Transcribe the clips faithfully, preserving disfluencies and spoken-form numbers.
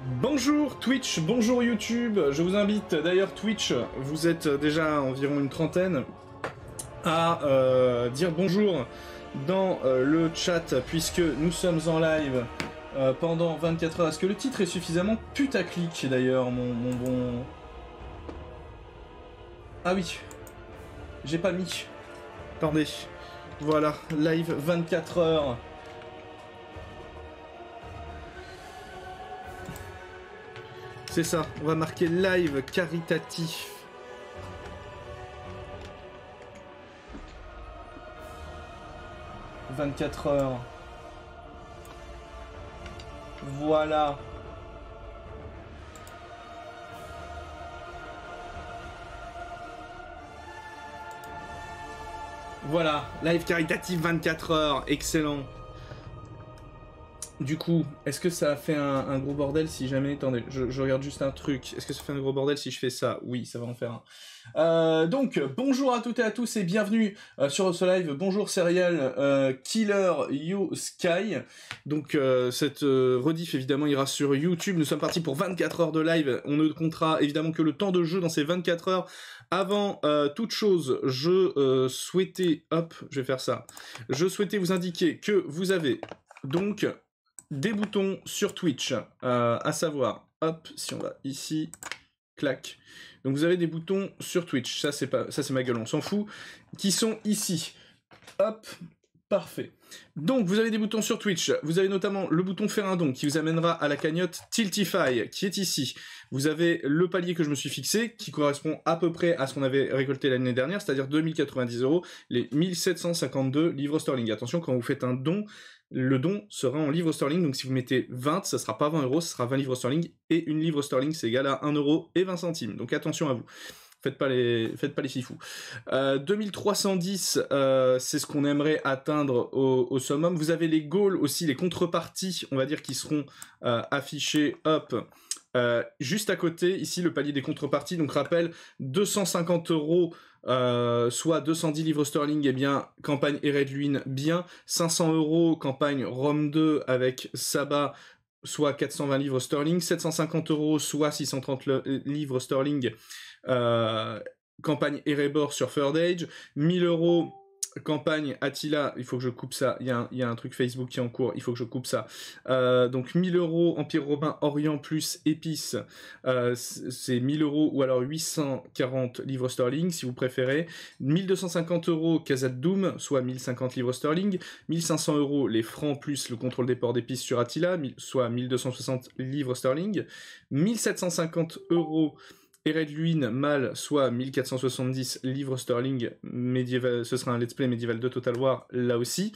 Bonjour Twitch, bonjour YouTube, je vous invite, d'ailleurs Twitch, vous êtes déjà environ une trentaine, à euh, dire bonjour dans euh, le chat, puisque nous sommes en live euh, pendant vingt-quatre heures. Est-ce que le titre est suffisamment putaclic d'ailleurs, mon, mon bon... Ah oui, j'ai pas mis, attendez, voilà, live vingt-quatre heures. C'est ça, on va marquer live caritatif. vingt-quatre heures. Voilà. Voilà, live caritatif vingt-quatre heures, excellent. Du coup, est-ce que ça a fait un, un gros bordel si jamais... Attendez, je, je regarde juste un truc. Est-ce que ça fait un gros bordel si je fais ça? Oui, ça va en faire un. Euh, donc, bonjour à toutes et à tous et bienvenue euh, sur ce live. Bonjour Serial euh, Killer You Sky. Donc, euh, cette euh, rediff, évidemment, ira sur YouTube. Nous sommes partis pour vingt-quatre heures de live. On ne comptera évidemment que le temps de jeu dans ces vingt-quatre heures. Avant euh, toute chose, je euh, souhaitais... Hop, je vais faire ça. Je souhaitais vous indiquer que vous avez donc... des boutons sur Twitch, euh, à savoir, hop, si on va ici, clac. Donc vous avez des boutons sur Twitch, ça c'est pas, ça c'est ma gueule, on s'en fout, qui sont ici. Hop, parfait. Donc vous avez des boutons sur Twitch, vous avez notamment le bouton faire un don qui vous amènera à la cagnotte Tiltify qui est ici. Vous avez le palier que je me suis fixé qui correspond à peu près à ce qu'on avait récolté l'année dernière, c'est-à-dire deux mille quatre-vingt-dix euros, les mille sept cent cinquante-deux livres sterling. Attention, quand vous faites un don, le don sera en livres sterling, donc si vous mettez vingt, ça sera pas vingt euros, ça sera vingt livres sterling, et une livre sterling c'est égal à un euro et vingt centimes, donc attention à vous. Faites pas les, faites pas les fifous. Euh, deux mille trois cent dix, euh, c'est ce qu'on aimerait atteindre au, au summum. Vous avez les goals aussi, les contreparties, on va dire, qui seront euh, affichées, hop, euh, juste à côté, ici, le palier des contreparties. Donc, rappel, deux cent cinquante euros, euh, soit deux cent dix livres sterling, et eh bien, campagne Eredluin, bien. cinq cents euros, campagne Rome deux avec Saba, soit quatre cent vingt livres sterling. sept cent cinquante euros, soit six cent trente livres sterling. Euh, campagne Erebor sur Third Age, mille euros campagne Attila, il faut que je coupe ça, il y, y a un truc Facebook qui est en cours, il faut que je coupe ça, euh, donc mille euros Empire Romain Orient plus Épice, euh, c'est mille euros ou alors huit cent quarante livres sterling si vous préférez, mille deux cent cinquante euros Khazad Doom, soit mille cinquante livres sterling, mille cinq cents euros les francs plus le contrôle des ports d'épices sur Attila, soit mille deux cent soixante livres sterling, mille sept cent cinquante euros Eredluin mal, soit mille quatre cent soixante-dix livres sterling, médiéval, ce sera un let's play médiéval de Total War, là aussi.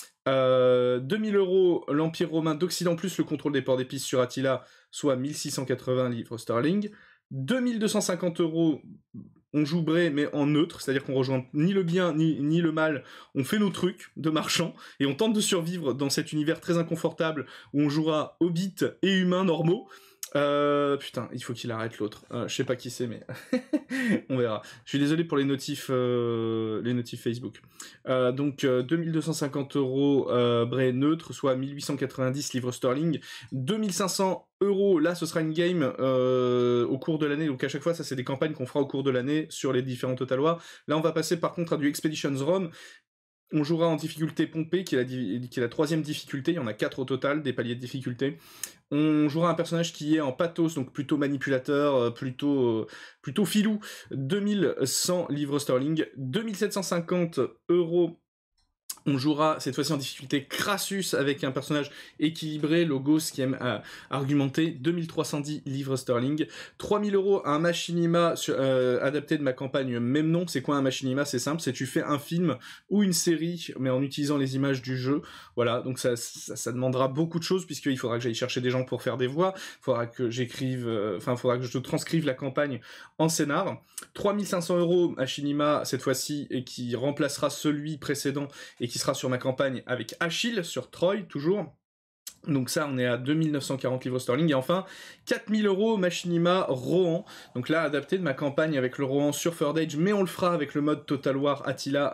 Euh, deux mille euros l'Empire romain d'Occident plus le contrôle des ports d'épices sur Attila, soit mille six cent quatre-vingts livres sterling. deux mille deux cent cinquante euros, on joue Bray, mais en neutre, c'est-à-dire qu'on rejoint ni le bien ni, ni le mal, on fait nos trucs de marchands, et on tente de survivre dans cet univers très inconfortable où on jouera hobbits et humains normaux. Euh, putain, il faut qu'il arrête l'autre. Euh, je sais pas qui c'est, mais on verra. Je suis désolé pour les notifs, euh, les notifs Facebook. Euh, donc euh, deux mille deux cent cinquante euros euh, Bray neutre, soit mille huit cent quatre-vingt-dix livres sterling. deux mille cinq cents euros, là ce sera une game euh, au cours de l'année. Donc à chaque fois, ça c'est des campagnes qu'on fera au cours de l'année sur les différents Total War. Là, on va passer par contre à du Expeditions Rome. On jouera en difficulté Pompée, qui est, la, qui est la troisième difficulté. Il y en a quatre au total, des paliers de difficulté. On jouera un personnage qui est en pathos, donc plutôt manipulateur, plutôt, plutôt filou. deux mille cent livres sterling, deux mille sept cent cinquante euros. On jouera cette fois-ci en difficulté Crassus avec un personnage équilibré, Logos qui aime euh, argumenter, deux mille trois cent dix livres sterling, trois mille euros un machinima sur, euh, adapté de ma campagne même nom. C'est quoi un machinima? C'est simple, c'est tu fais un film ou une série mais en utilisant les images du jeu. Voilà, donc ça, ça, ça demandera beaucoup de choses puisqu'il faudra que j'aille chercher des gens pour faire des voix, il faudra que j'écrive, enfin euh, il faudra que je transcrive la campagne en scénar. trois mille cinq cents euros machinima cette fois-ci et qui remplacera celui précédent et qui sera sur ma campagne avec Achille, sur Troy, toujours. Donc ça, on est à deux mille neuf cent quarante livres sterling. Et enfin, quatre mille euros Machinima Rohan. Donc là, adapté de ma campagne avec le Rohan sur Third Age, mais on le fera avec le mode Total War Attila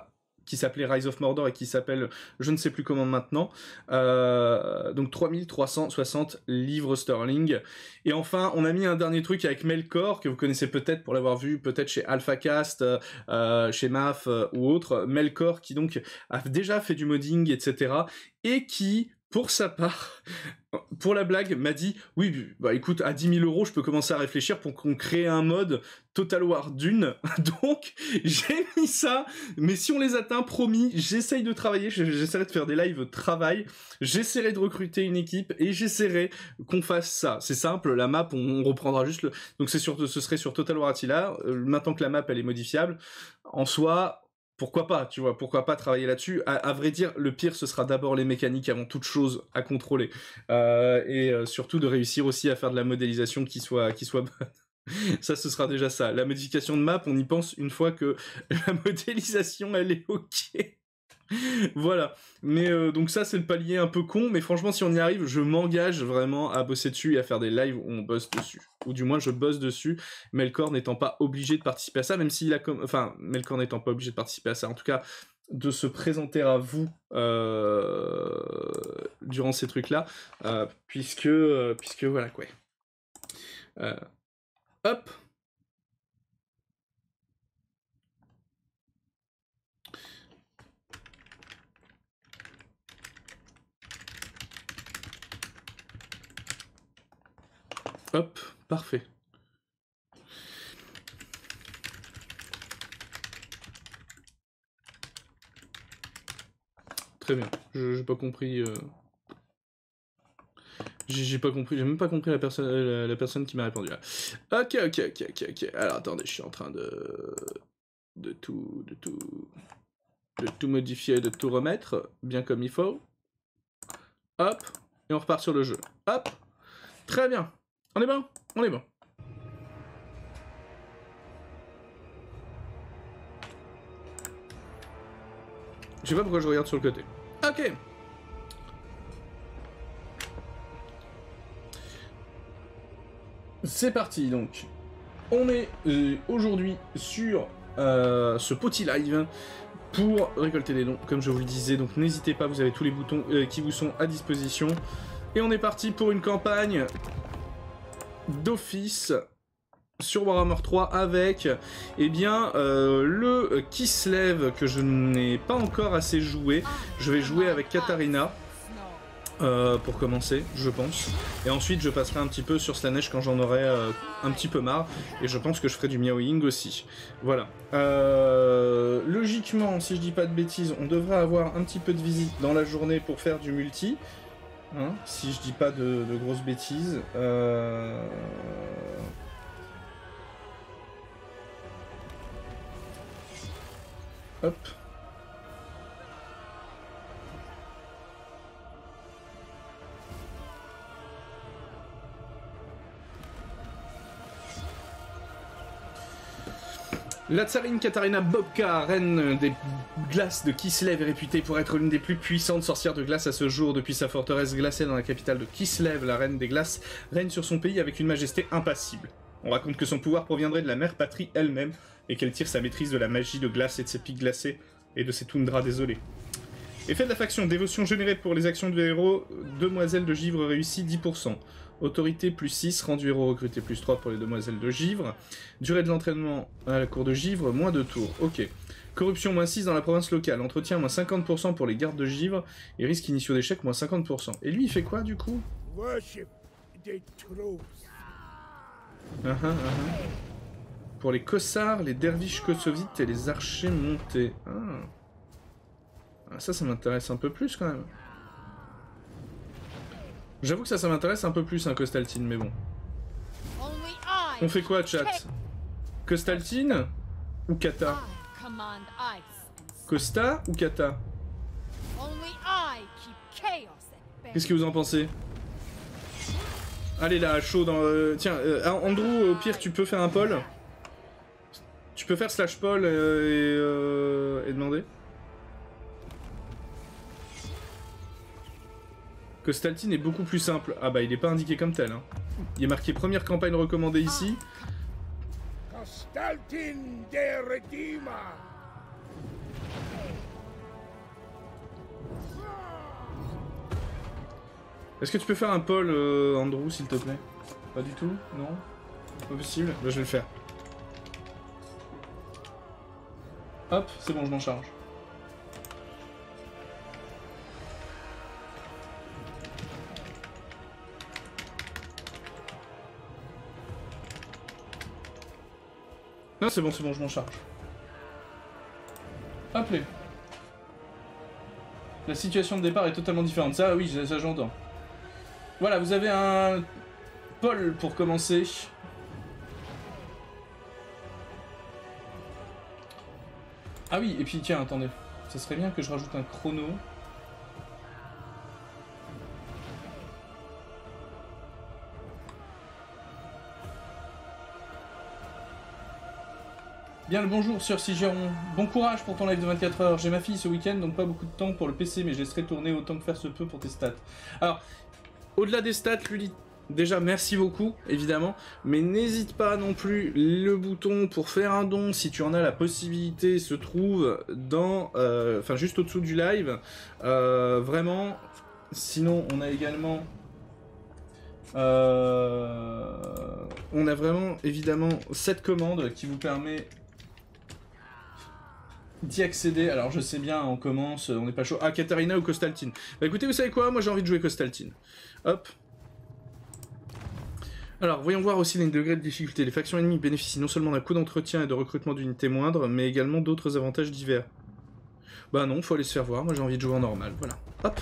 qui s'appelait Rise of Mordor et qui s'appelle je ne sais plus comment maintenant. Euh, donc trois mille trois cent soixante livres sterling. Et enfin, on a mis un dernier truc avec Melkor, que vous connaissez peut-être pour l'avoir vu, peut-être chez AlphaCast, euh, chez M A F euh, ou autre. Melkor qui donc a déjà fait du modding, et cetera. Et qui, pour sa part, pour la blague, m'a dit « Oui, bah écoute, à dix mille euros, je peux commencer à réfléchir pour qu'on crée un mode Total War Dune. » Donc, j'ai mis ça, mais si on les atteint, promis, j'essaye de travailler, j'essaierai de faire des lives travail, j'essaierai de recruter une équipe, et j'essaierai qu'on fasse ça. C'est simple, la map, on, on reprendra juste le... Donc c'est sur, ce serait sur Total War Attila, euh, maintenant que la map, elle est modifiable, en soi... Pourquoi pas, tu vois, pourquoi pas travailler là-dessus. À, à vrai dire, le pire, ce sera d'abord les mécaniques avant toute chose à contrôler. Euh, et euh, surtout de réussir aussi à faire de la modélisation qui soit, qui soit bonne. Ça, ce sera déjà ça. La modification de map, on y pense une fois que la modélisation, elle est OK. Voilà, mais euh, donc ça c'est le palier un peu con, mais franchement si on y arrive, je m'engage vraiment à bosser dessus et à faire des lives où on bosse dessus, ou du moins je bosse dessus, Melkor n'étant pas obligé de participer à ça, même s'il a comme, enfin Melkor n'étant pas obligé de participer à ça, en tout cas de se présenter à vous euh, durant ces trucs là, euh, puisque euh, puisque voilà quoi. Euh, hop. Hop, parfait. Très bien, je j'ai pas compris... Euh... J'ai pas compris, j'ai même pas compris la personne, la, la personne qui m'a répondu là. Ok, ok, ok, ok, ok. Alors attendez, je suis en train de... De tout... De tout... De tout modifier, de tout remettre, bien comme il faut. Hop, et on repart sur le jeu. Hop, très bien. On est bon, on est bon. Je sais pas pourquoi je regarde sur le côté. Ok. C'est parti donc. On est euh, aujourd'hui sur euh, ce petit live pour récolter des dons, comme je vous le disais. Donc n'hésitez pas, vous avez tous les boutons euh, qui vous sont à disposition. Et on est parti pour une campagne d'office sur Warhammer trois avec eh bien, euh, le Kislev que je n'ai pas encore assez joué. Je vais jouer avec Katarina. Euh, pour commencer, je pense. Et ensuite, je passerai un petit peu sur Slaanesh quand j'en aurai euh, un petit peu marre. Et je pense que je ferai du meowing aussi. Voilà. Euh, logiquement, si je dis pas de bêtises, on devrait avoir un petit peu de visite dans la journée pour faire du multi. Hein, si je dis pas de, de grosses bêtises. Euh... Hop. La tsarine Katarina Bobka, reine des glaces de Kislev, est réputée pour être l'une des plus puissantes sorcières de glace à ce jour. Depuis sa forteresse glacée dans la capitale de Kislev, la reine des glaces règne sur son pays avec une majesté impassible. On raconte que son pouvoir proviendrait de la mère patrie elle-même, et qu'elle tire sa maîtrise de la magie de glace et de ses pics glacés, et de ses toundras désolés. Effet de la faction, dévotion générée pour les actions du héros, demoiselle de givre réussie dix pour cent. Autorité plus six, rendu héros recruté plus trois pour les demoiselles de givre. Durée de l'entraînement à la cour de givre, moins deux tours, ok. Corruption moins six dans la province locale, entretien moins cinquante pour cent pour les gardes de givre, et risque initiaux d'échec moins cinquante pour cent. Et lui il fait quoi du coup? uh -huh, uh -huh. Pour les kossards, les derviches kossovites et les archers montés. Ah. Ah, ça, ça m'intéresse un peu plus quand même. J'avoue que ça, ça m'intéresse un peu plus, un hein, Kostaltine, mais bon. On fait quoi, chat? Kostaltine ou Kata? Costa ou Kata? Qu'est-ce que vous en pensez? Allez là, à chaud dans... Euh, tiens, euh, Andrew, au pire, tu peux faire un poll? Tu peux faire slash poll euh, et, euh, et demander? Kostaltine est beaucoup plus simple. Ah bah il est pas indiqué comme tel. Hein. Il est marqué première campagne recommandée ici. Est-ce que tu peux faire un Paul, euh, Andrew, s'il te plaît? Pas du tout? Non? Pas possible? Bah, je vais le faire. Hop, c'est bon, je m'en charge. Non, c'est bon, c'est bon, je m'en charge. Hop là. La situation de départ est totalement différente. Ça, oui, ça, ça j'entends. Voilà, vous avez un Paul pour commencer. Ah oui, et puis tiens, attendez. Ça serait bien que je rajoute un chrono. Bien le bonjour, Sir Sigeron. Bon courage pour ton live de vingt-quatre heures. J'ai ma fille ce week-end, donc pas beaucoup de temps pour le P C, mais je laisserai tourner autant que faire se peut pour tes stats. Alors, au-delà des stats, Lully, déjà merci beaucoup, évidemment, mais n'hésite pas non plus, le bouton pour faire un don, si tu en as la possibilité, se trouve dans, euh, enfin juste au-dessous du live, euh, vraiment. Sinon, on a également... Euh, on a vraiment, évidemment, cette commande qui vous permet d'y accéder. Alors je sais bien, on commence, on n'est pas chaud. Ah, Katarina ou Costaltine. Bah écoutez, vous savez quoi? Moi j'ai envie de jouer Costaltine. Hop. Alors, voyons voir aussi les degrés de difficulté. Les factions ennemies bénéficient non seulement d'un coût d'entretien et de recrutement d'unités moindres, mais également d'autres avantages divers. Bah non, faut aller se faire voir. Moi j'ai envie de jouer en normal. Voilà. Hop.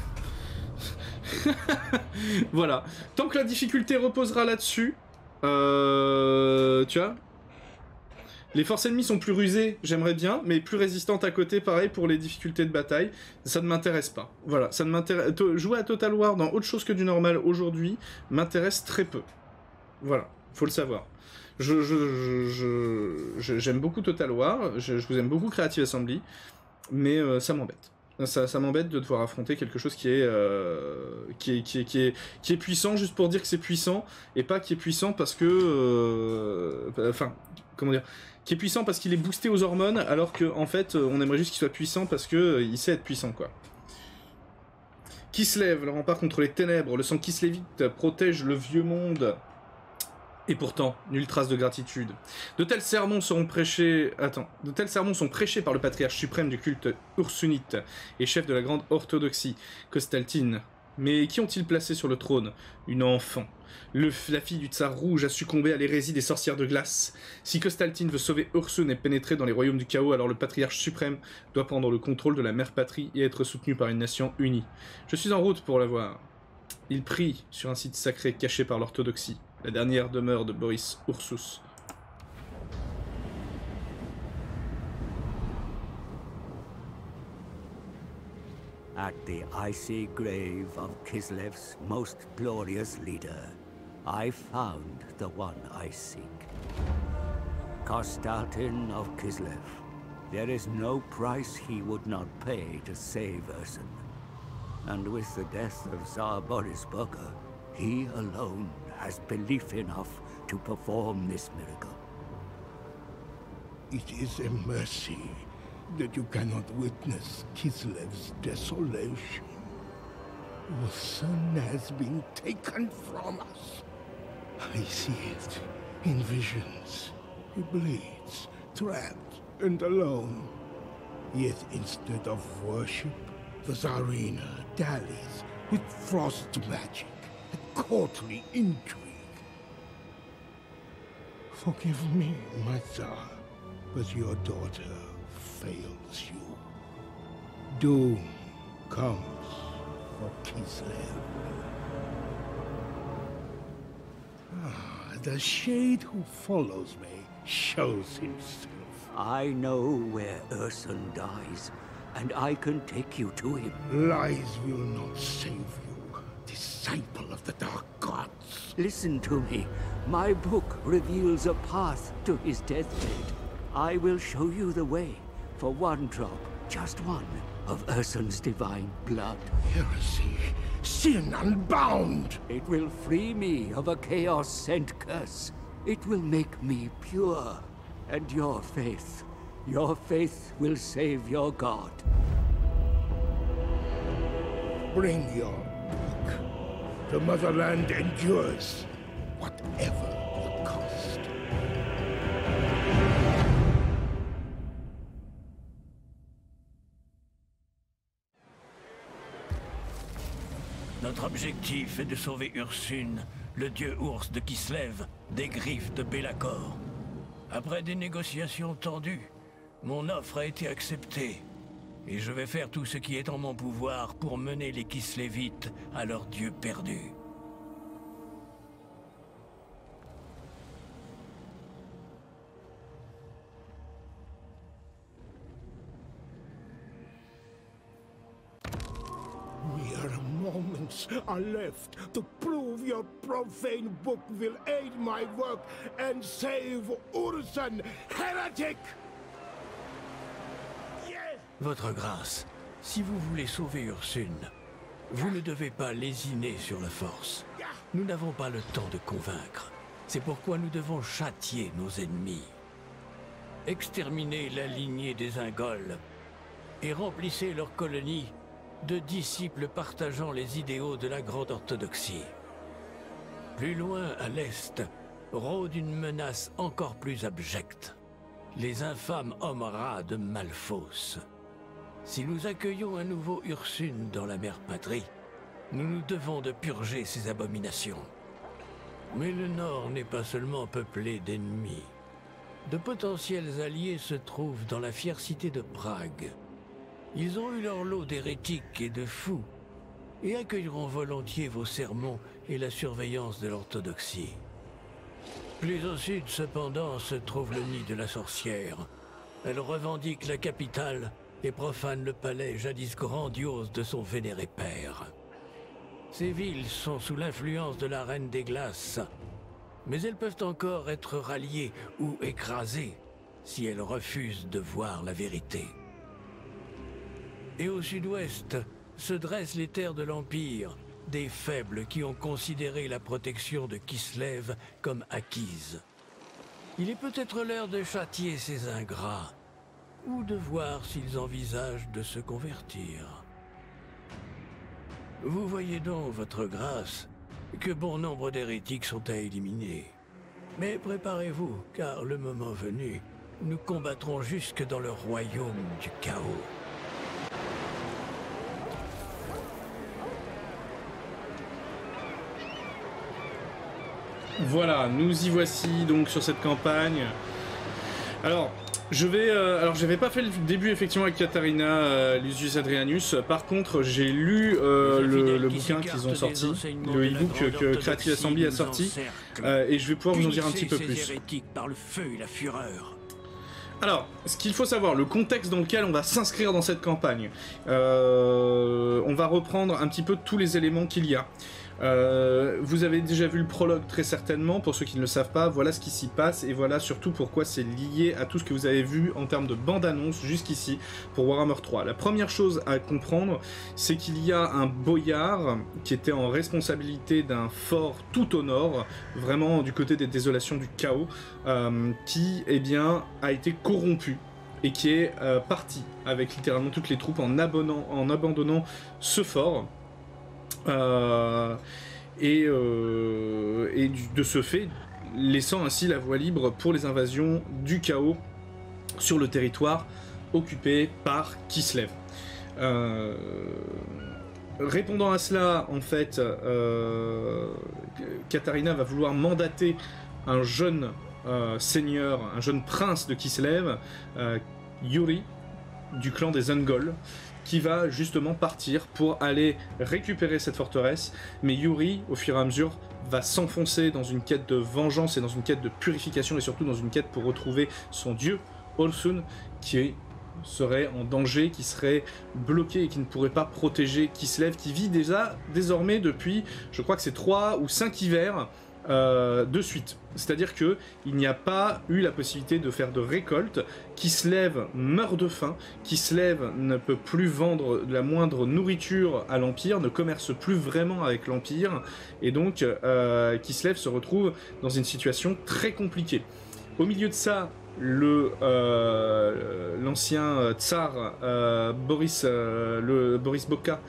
Voilà. Tant que la difficulté reposera là-dessus, euh, tu vois, les forces ennemies sont plus rusées, j'aimerais bien, mais plus résistantes à côté, pareil pour les difficultés de bataille. Ça ne m'intéresse pas. Voilà, ça ne m'intéresse. Jouer à Total War dans autre chose que du normal aujourd'hui m'intéresse très peu. Voilà, faut le savoir. Je, je, je, je, j'aime beaucoup Total War, je, je vous aime beaucoup Creative Assembly, mais euh, ça m'embête. Ça, ça m'embête de devoir affronter quelque chose qui est, euh, qui, est, qui, est, qui, est, qui est puissant juste pour dire que c'est puissant, et pas qui est puissant parce que... Euh, enfin, comment dire, qui est puissant parce qu'il est boosté aux hormones, alors qu'en en fait, on aimerait juste qu'il soit puissant parce qu'il euh, sait être puissant, quoi. Kislev, le rempart contre les ténèbres, le sang kislévite protège le vieux monde... Et pourtant, nulle trace de gratitude. De tels sermons seront prêchés... Attends. De tels sermons sont prêchés par le patriarche suprême du culte ursunite et chef de la grande orthodoxie, Costaltine. Mais qui ont-ils placé sur le trône? Une enfant. Le, la fille du tsar rouge a succombé à l'hérésie des sorcières de glace. Si Costaltine veut sauver Ursun et pénétrer dans les royaumes du chaos, alors le patriarche suprême doit prendre le contrôle de la mère patrie et être soutenu par une nation unie. Je suis en route pour la voir. Il prie sur un site sacré caché par l'orthodoxie. La dernière demeure de Boris Ursus. At the icy grave of Kislev's most glorious leader, I found the one I seek. Kostaltin of Kislev. There is no price he would not pay to save Ursun. And with the death of Tsar Boris Burger, he alone has belief enough to perform this miracle. It is a mercy that you cannot witness Kislev's desolation. Your son has been taken from us. I see it in visions. He bleeds, trapped and alone. Yet instead of worship, the Tsarina dallies with frost magic. Courtly intrigue. Forgive me, my Tsar, but your daughter fails you. Doom comes for Kislev. Ah, the shade who follows me shows himself. I know where Ursun dies, and I can take you to him. Lies will not save you. Disciple of the Dark Gods. Listen to me. My book reveals a path to his deathbed. I will show you the way for one drop, just one, of Ursun's divine blood. Heresy, sin unbound. It will free me of a chaos-sent curse. It will make me pure. And your faith, your faith will save your God. Bring your book. The motherland endures, whatever the cost. Notre objectif est de sauver Ursune, le dieu ours de Kislev, des griffes de Be'lakor. Après des négociations tendues, mon offre a été acceptée. Et je vais faire tout ce qui est en mon pouvoir pour mener les Kislevites à leur dieu perdu. Mere moments are left to prove your profane book will aid my work and save Ursun, heretic! Votre grâce, si vous voulez sauver Ursune, vous ne devez pas lésiner sur la force. Nous n'avons pas le temps de convaincre. C'est pourquoi nous devons châtier nos ennemis. Exterminez la lignée des Ingols et remplissez leur colonie de disciples partageant les idéaux de la grande orthodoxie. Plus loin, à l'est, rôde une menace encore plus abjecte. Les infâmes hommes rats de Malphos. Si nous accueillons un nouveau Ursune dans la mère patrie, nous nous devons de purger ces abominations. Mais le Nord n'est pas seulement peuplé d'ennemis. De potentiels alliés se trouvent dans la fière cité de Prague. Ils ont eu leur lot d'hérétiques et de fous, et accueilleront volontiers vos sermons et la surveillance de l'orthodoxie. Plus au sud, cependant, se trouve le nid de la sorcière. Elle revendique la capitale et profane le palais jadis grandiose de son vénéré père. Ces villes sont sous l'influence de la Reine des Glaces, mais elles peuvent encore être ralliées ou écrasées si elles refusent de voir la vérité. Et au sud-ouest se dressent les terres de l'Empire, des faibles qui ont considéré la protection de Kislev comme acquise. Il est peut-être l'heure de châtier ces ingrats, ou de voir s'ils envisagent de se convertir. Vous voyez donc, votre grâce, que bon nombre d'hérétiques sont à éliminer. Mais préparez-vous, car le moment venu, nous combattrons jusque dans le royaume du chaos. Voilà, nous y voici donc sur cette campagne. Alors, je vais, euh, alors j'avais pas fait le début effectivement avec Katharina euh, Lucius Adrianus. Par contre, j'ai lu euh, le, le bouquin qu'ils ont sorti, le e-book que, que Creative Assembly a sorti, euh, et je vais pouvoir vous en dire un petit peu plus. Par le feu et la fureur. Alors, ce qu'il faut savoir, le contexte dans lequel on va s'inscrire dans cette campagne, euh, on va reprendre un petit peu tous les éléments qu'il y a. Euh, vous avez déjà vu le prologue très certainement, pour ceux qui ne le savent pas, voilà ce qui s'y passe et voilà surtout pourquoi c'est lié à tout ce que vous avez vu en termes de bande-annonce jusqu'ici pour Warhammer trois. La première chose à comprendre, c'est qu'il y a un boyard qui était en responsabilité d'un fort tout au nord, vraiment du côté des désolations du chaos, euh, qui eh bien, a été corrompu et qui est euh, parti avec littéralement toutes les troupes en, abonnant, en abandonnant ce fort. Euh, et, euh, et du, de ce fait, laissant ainsi la voie libre pour les invasions du chaos sur le territoire occupé par Kislev. Euh, répondant à cela, en fait, euh, Katharina va vouloir mandater un jeune euh, seigneur, un jeune prince de Kislev, euh, Yuri, du clan des Ungol, qui va justement partir pour aller récupérer cette forteresse, mais Yuri, au fur et à mesure, va s'enfoncer dans une quête de vengeance et dans une quête de purification et surtout dans une quête pour retrouver son dieu, Ursun, qui serait en danger, qui serait bloqué et qui ne pourrait pas protéger Kislev, qui vit déjà désormais depuis, je crois que c'est trois ou cinq hivers euh, de suite. C'est-à-dire que il n'y a pas eu la possibilité de faire de récolte. Kislev meurt de faim. Kislev ne peut plus vendre la moindre nourriture à l'Empire, ne commerce plus vraiment avec l'Empire, et donc euh, Kislev se retrouve dans une situation très compliquée. Au milieu de ça, le euh, l'ancien tsar euh, Boris, euh, le Boris Boka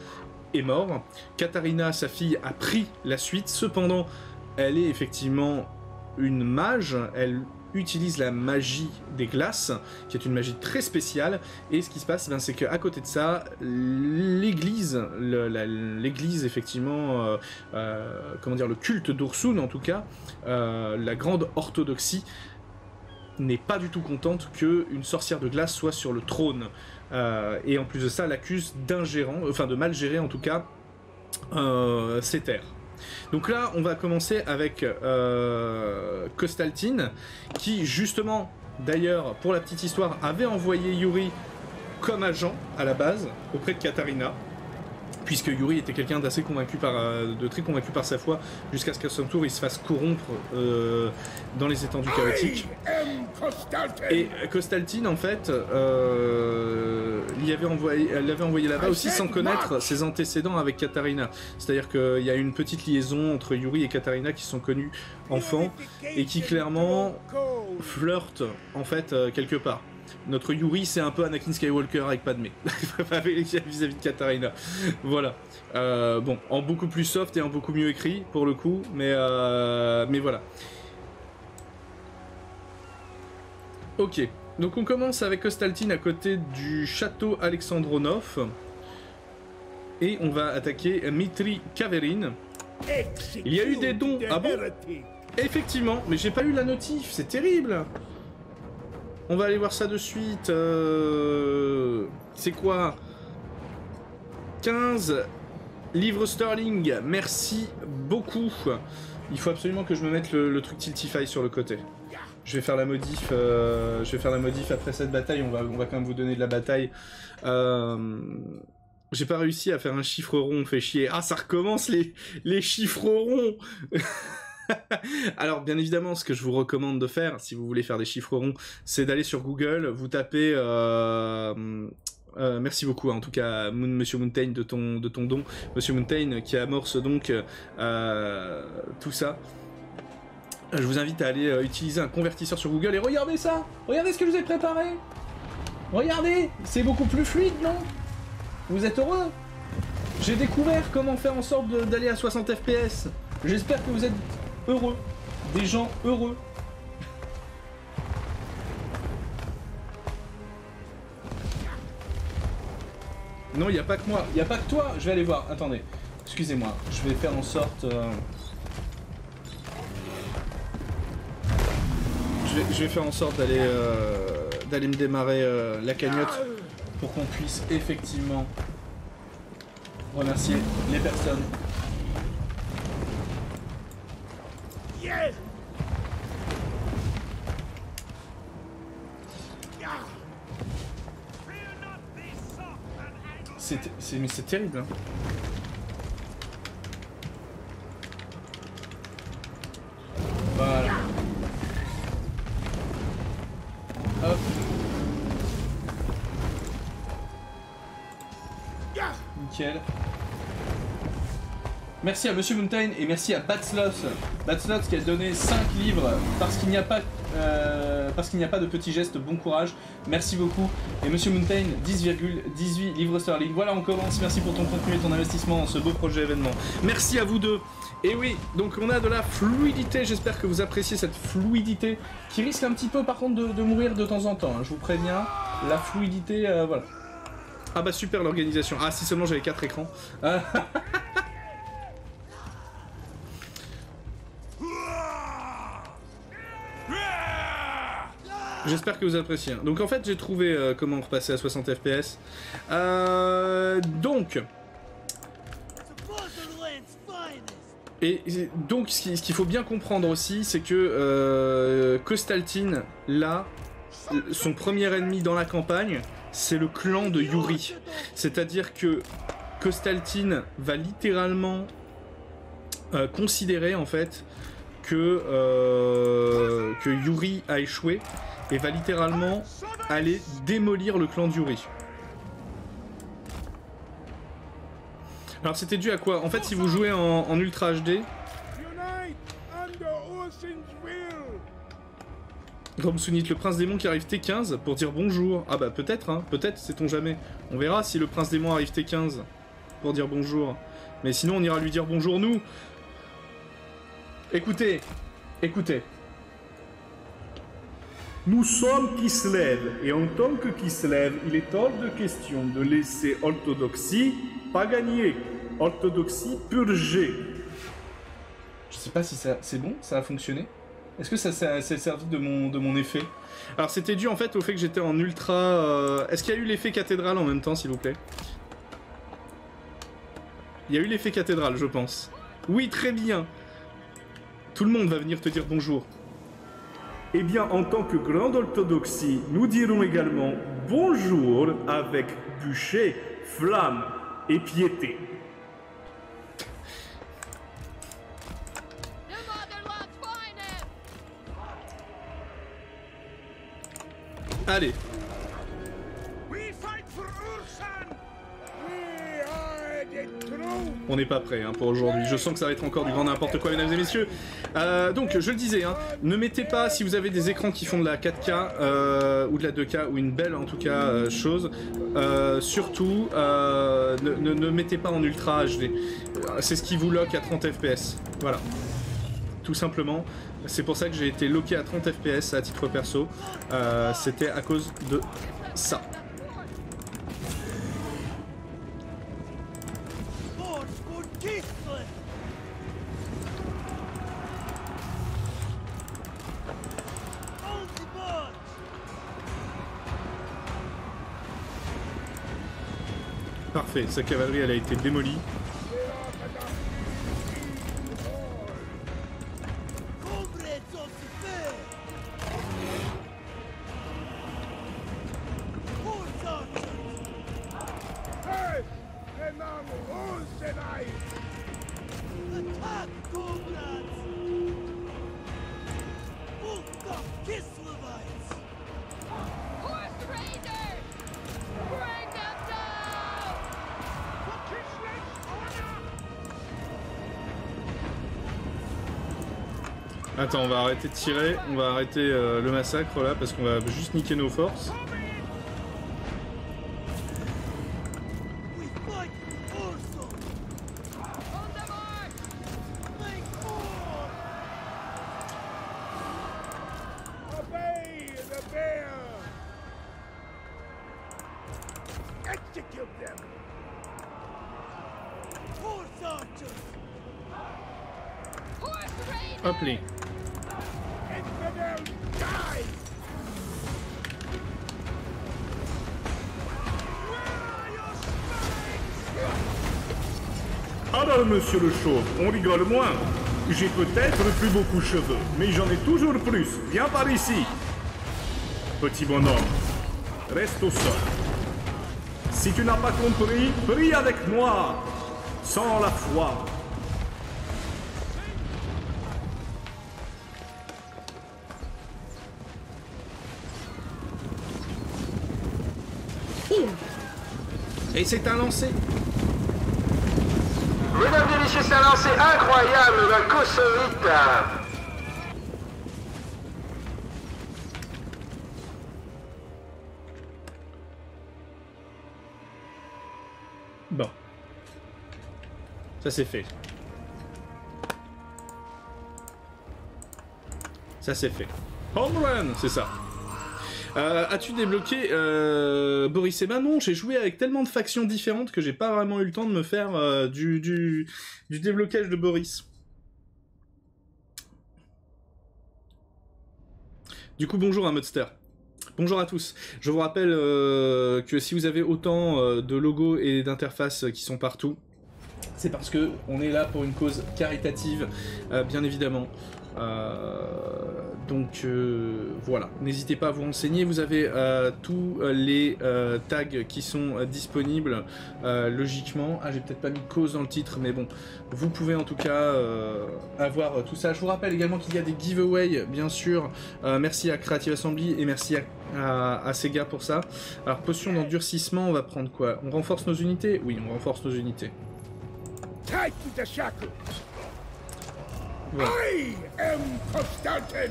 est mort. Katarina, sa fille, a pris la suite. Cependant, elle est effectivement une mage. Elle utilise la magie des glaces, qui est une magie très spéciale. Et ce qui se passe, ben, c'est qu'à côté de ça, l'église, l'église effectivement, euh, euh, comment dire, le culte d'Ursun en tout cas, euh, la grande orthodoxie, n'est pas du tout contente qu'une sorcière de glace soit sur le trône. Euh, et en plus de ça, l'accuse d'ingérant, enfin de mal gérer en tout cas, euh, ses terres. Donc là, on va commencer avec euh, Kostaltyn, qui justement, d'ailleurs, pour la petite histoire, avait envoyé Yuri comme agent à la base, auprès de Katarina, puisque Yuri était quelqu'un d'assez convaincu par, euh, de très convaincu par sa foi, jusqu'à ce qu'à son tour il se fasse corrompre euh, dans les étendues chaotiques. Et Kostaltyn, en fait, euh, l'y avait envoyé, elle l'avait envoyé là-bas aussi sans connaître ses antécédents avec Katarina. C'est-à-dire qu'il y a une petite liaison entre Yuri et Katarina qui sont connus enfants et qui clairement flirtent en fait euh, quelque part. Notre Yuri, c'est un peu Anakin Skywalker avec Padmé, vis-à-vis de Katarina. Voilà. Euh, bon, en beaucoup plus soft et en beaucoup mieux écrit, pour le coup, mais, euh, mais voilà. Ok, donc on commence avec Kostaltyn à côté du château Alexandronov. Et on va attaquer Mitri Kaverin. Il y a eu des dons. Ah bon? Effectivement, mais j'ai pas eu la notif, c'est terrible. On va aller voir ça de suite. Euh... C'est quoi? quinze livres sterling. Merci beaucoup. Il faut absolument que je me mette le, le truc Tiltify sur le côté. Je vais faire la modif. Euh... Je vais faire la modif après cette bataille. On va, on va quand même vous donner de la bataille. Euh... J'ai pas réussi à faire un chiffre rond. Fait chier. Ah, ça recommence les, les chiffres ronds. Alors bien évidemment, ce que je vous recommande de faire si vous voulez faire des chiffres ronds, c'est d'aller sur Google, vous tapez euh, euh, merci beaucoup hein, en tout cas Moon, Monsieur Mountain de ton, de ton don, Monsieur Mountain qui amorce donc euh, tout ça. Je vous invite à aller euh, utiliser un convertisseur sur Google et regardez ça, regardez ce que je vous ai préparé, regardez, c'est beaucoup plus fluide, non? Vous êtes heureux? J'ai découvert comment faire en sorte d'aller à soixante F P S. J'espère que vous êtes heureux, des gens heureux. Non, il n'y a pas que moi, il n'y a pas que toi. Je vais aller voir, attendez, excusez-moi, je vais faire en sorte... Euh... Je, vais, je vais faire en sorte d'aller euh, d'aller me démarrer euh, la cagnotte pour qu'on puisse effectivement remercier les personnes. C'est mais c'est terrible hein. Voilà. Hop. Nickel. Merci à Monsieur Mountain et merci à Batsloth. Batsloth qui a donné cinq livres parce qu'il n'y a pas euh, parce qu'il n'y a pas de petits gestes, bon courage. Merci beaucoup. Et Monsieur Mountain, dix virgule dix-huit livres sterling. Voilà, on commence. Merci pour ton contenu et ton investissement dans ce beau projet événement. Merci à vous deux. Et oui, donc on a de la fluidité. J'espère que vous appréciez cette fluidité qui risque un petit peu par contre de, de mourir de temps en temps. Hein. Je vous préviens, la fluidité, euh, voilà. Ah bah super l'organisation. Ah si seulement j'avais quatre écrans. J'espère que vous appréciez. Donc en fait j'ai trouvé euh, comment repasser à soixante F P S. Euh, donc... Et donc ce qu'il faut bien comprendre aussi, c'est que euh, Kostaltyn, là, son premier ennemi dans la campagne, c'est le clan de Yuri. C'est-à-dire que Kostaltyn va littéralement euh, considérer en fait que, euh, que Yuri a échoué et va littéralement aller démolir le clan de Yuri. Alors c'était dû à quoi? En fait si vous jouez en, en Ultra H D... Romsunit, le prince démon qui arrive T quinze pour dire bonjour. Ah bah peut-être, hein, peut-être, sait-on jamais. On verra si le prince démon arrive T quinze. pour dire bonjour. Mais sinon, on ira lui dire bonjour, nous. Écoutez, écoutez. Nous sommes Kislev, et en tant que Kislev, il est hors de question de laisser orthodoxie pas gagner, orthodoxie purgée. Je sais pas si ça, c'est bon, ça a fonctionné. Est-ce que ça s'est servi de mon, de mon effet? Alors c'était dû en fait au fait que j'étais en ultra... Euh... Est-ce qu'il y a eu l'effet cathédrale en même temps, s'il vous plaît? Il y a eu l'effet cathédrale, je pense. Oui, très bien. Tout le monde va venir te dire bonjour. Eh bien, en tant que grande orthodoxie, nous dirons également bonjour avec bûcher, flamme et piété. Allez. On n'est pas prêt hein, pour aujourd'hui. Je sens que ça va être encore du grand n'importe quoi, mesdames et messieurs. Euh, donc, je le disais, hein, ne mettez pas, si vous avez des écrans qui font de la quatre K euh, ou de la deux K, ou une belle en tout cas euh, chose, euh, surtout, euh, ne, ne, ne mettez pas en ultra H D. C'est ce qui vous lock à trente F P S. Voilà. Tout simplement. C'est pour ça que j'ai été locké à trente F P S à titre perso. Euh, C'était à cause de ça. Parfait, sa cavalerie elle a été démolie. Attends, on va arrêter de tirer, on va arrêter euh, le massacre là parce qu'on va juste niquer nos forces. Hop les. Alors, monsieur le chauve, on rigole moins. J'ai peut-être plus beaucoup de cheveux, mais j'en ai toujours plus. Viens par ici. Petit bonhomme, reste au sol. Si tu n'as pas compris, prie avec moi. Sans la foi. Et c'est un lancer. Mesdames et messieurs, c'est un lancer incroyable d'un Kosorit. Bon. Ça c'est fait. Ça c'est fait. Home run, c'est ça. Euh, As-tu débloqué euh, Boris? Eh ben non, j'ai joué avec tellement de factions différentes que j'ai pas vraiment eu le temps de me faire euh, du, du, du déblocage de Boris. Du coup, bonjour à Modster. Bonjour à tous. Je vous rappelle euh, que si vous avez autant euh, de logos et d'interfaces qui sont partout, c'est parce que on est là pour une cause caritative, euh, bien évidemment. Euh, donc euh, voilà, n'hésitez pas à vous renseigner, vous avez euh, tous les euh, tags qui sont euh, disponibles euh, logiquement. Ah, j'ai peut-être pas mis cause dans le titre, mais bon, vous pouvez en tout cas euh, avoir tout ça. Je vous rappelle également qu'il y a des giveaways, bien sûr. Euh, merci à Creative Assembly et merci à, à, à Sega pour ça. Alors, potion d'endurcissement, on va prendre quoi? On renforce nos unités? Oui, on renforce nos unités. Voilà. I am Constantin.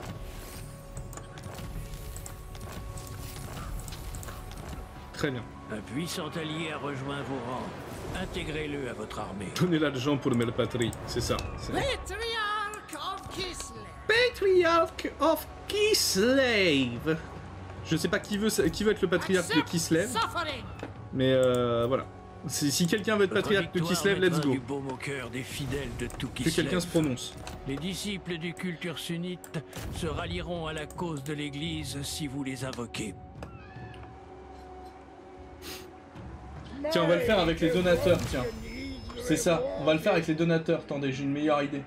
Très bien. Un puissant allié a rejoint vos rangs. Intégrez-le à votre armée. Donnez l'argent pour Mère Patrie, c'est ça. Patriarch of Kislev. Patriarch of Kislev. Je sais pas qui veut, qui veut être le patriarche de Kislev, mais euh, voilà. Si, si quelqu'un veut être patriarche de Kislev, let's go. Du baume au cœur des fidèles de tout Que Kislev. quelqu'un se prononce. Les disciples du culte ursунite se rallieront à la cause de l'Église si vous les invoquez. Tiens, on va le faire avec les donateurs, tiens. C'est ça, on va le faire avec les donateurs. Attendez, j'ai une meilleure idée.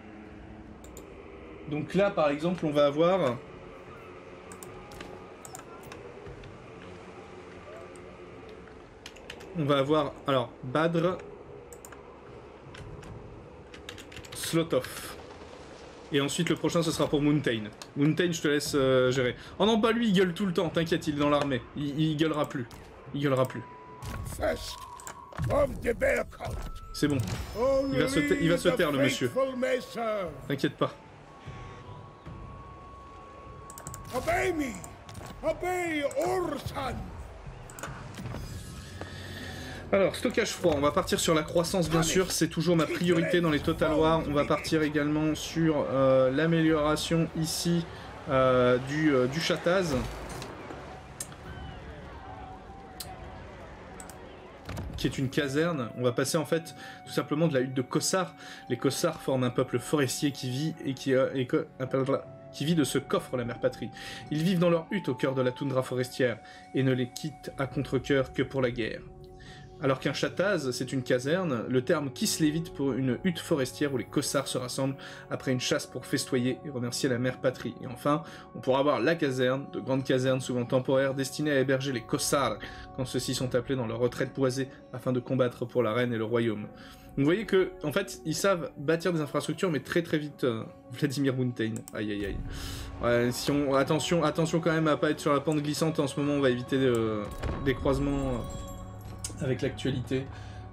Donc là, par exemple, on va avoir... On va avoir, alors, Badr... Slotov. Et ensuite, le prochain, ce sera pour Mountain. Mountain, je te laisse euh, gérer. Oh non, pas lui, il gueule tout le temps, t'inquiète, il est dans l'armée. Il, il gueulera plus. Il gueulera plus. C'est bon. Il va se, il va se taire, le monsieur. T'inquiète pas. Obey me! Obey Ursan! Alors, stockage froid, on va partir sur la croissance bien sûr, c'est toujours ma priorité dans les Total War. On va partir également sur euh, l'amélioration ici euh, du, euh, du Chataz. Qui est une caserne. On va passer en fait tout simplement de la hutte de Kossar. Les Kossars forment un peuple forestier qui vit et qui, euh, et que, qui vit de ce qu'offre la mère patrie. Ils vivent dans leur hutte au cœur de la toundra forestière et ne les quittent à contre-cœur que pour la guerre. Alors qu'un Chataz, c'est une caserne, le terme Kislévite pour une hutte forestière où les Kossars se rassemblent après une chasse pour festoyer et remercier la mère patrie. Et enfin, on pourra avoir la caserne, de grandes casernes souvent temporaires destinées à héberger les Kossars quand ceux-ci sont appelés dans leur retraite boisée afin de combattre pour la reine et le royaume. Vous voyez que, en fait, ils savent bâtir des infrastructures, mais très très vite. Euh, Vladimir Mountain, aïe aïe aïe. Ouais, si on, attention, attention quand même à pas être sur la pente glissante en ce moment, on va éviter euh, des croisements... Euh, avec l'actualité.